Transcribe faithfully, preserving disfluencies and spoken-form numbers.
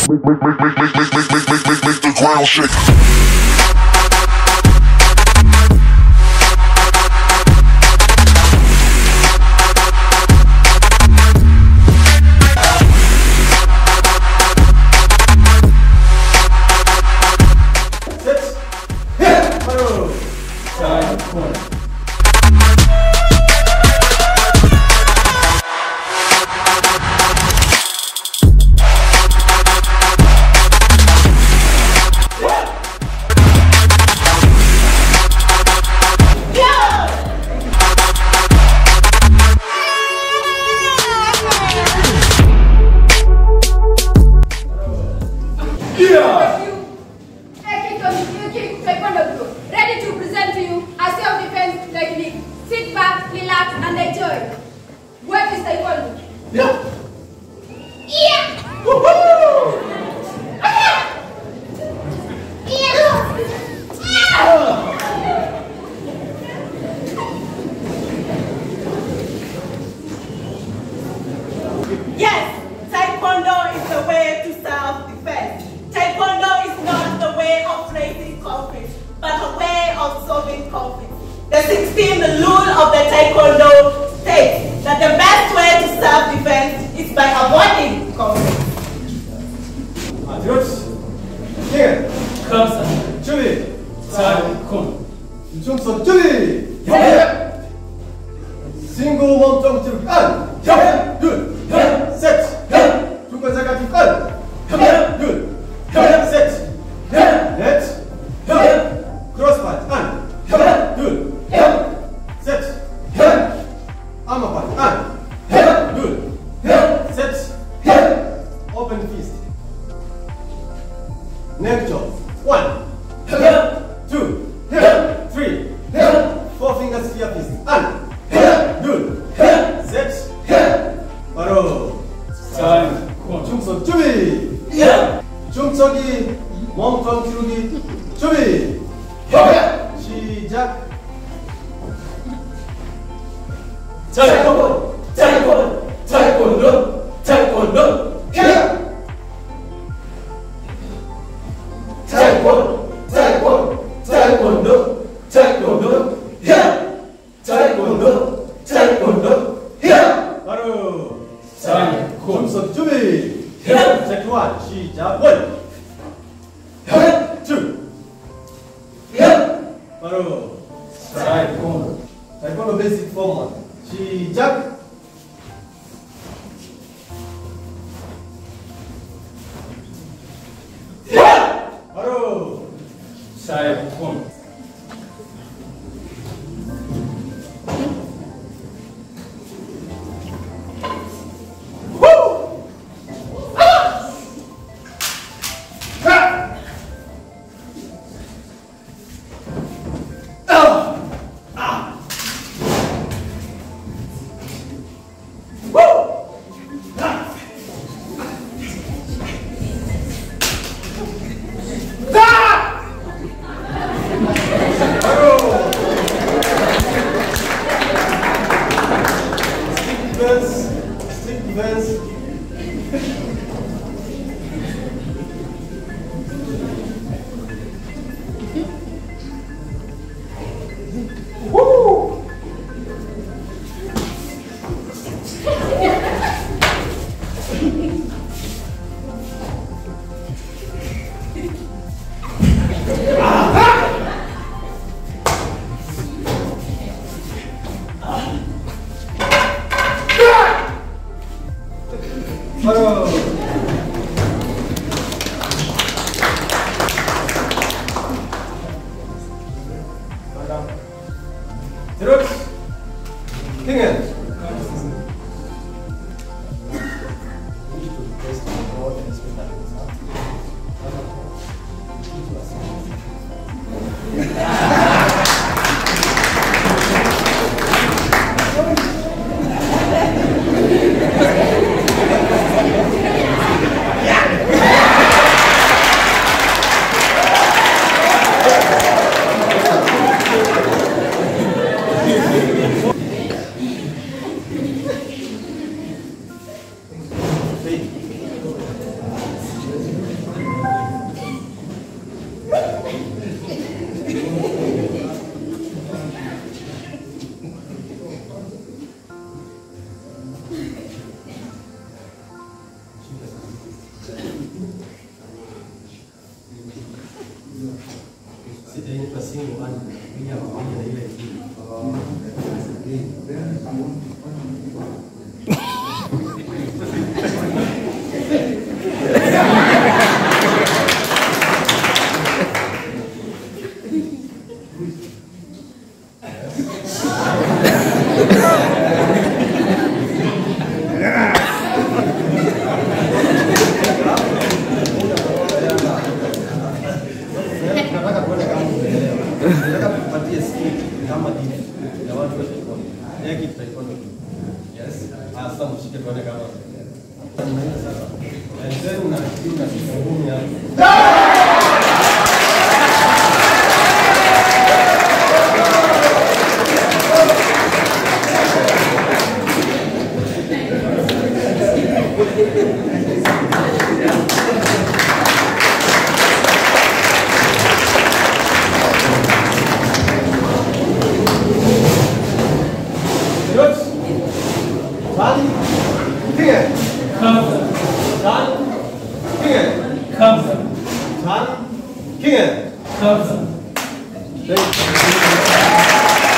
Make, make, make, make, make, make, make, make, make, make, make the ground shake. Ready to present to you a self-defense technique. Sit back, relax, and enjoy. What is taekwondo? Yeah. Yeah. Woohoo! Yes, taekwondo is the way to self-defense. Taekwondo is not the way of facing conflict, but a way of solving conflict. The sixteenth rule of the taekwondo states that the best way to self-defense is by avoiding conflict. Adios. Here. Kamsa. Julie. Taekwondo. 중서 주의. 예. 싱글 원점 들기 안. 예. 둘. 예. 셋. 예. 중간사까지 안. 예. 둘. 예. 셋. 예. 넷. 예. 크로스파이트 안. 예. 둘. 예. 셋. 예. 아머파이트 안. 예. 둘. 예. 셋. 예. 오픈 피스트. Neck jaw. One. Yeah. Two. Yeah. Three. Yeah. Four fingers spear fist. One. Yeah. Two. Yeah. Set. Yeah. 바로. taekwondo. 중선 준비. Yeah. 중척이 몸통 기울기 준비. Yeah. 시작. taekwondo. taekwondo. taekwondo. taekwondo. Yeah. taekwondo. taekwondo. taekwondo. taekwondo. Yeah. taekwondo. taekwondo. Yeah. 바로. taekwondo. 중선 준비. Yeah. 체크 원 시작. 원. Yeah. 투. Yeah. 바로. taekwondo. taekwondo 베이직 포먼 시작. Yeah. 바로. taekwondo. Defense, stick defense. Woo! 바로. 들어. 행은. King. Cover. Thank you.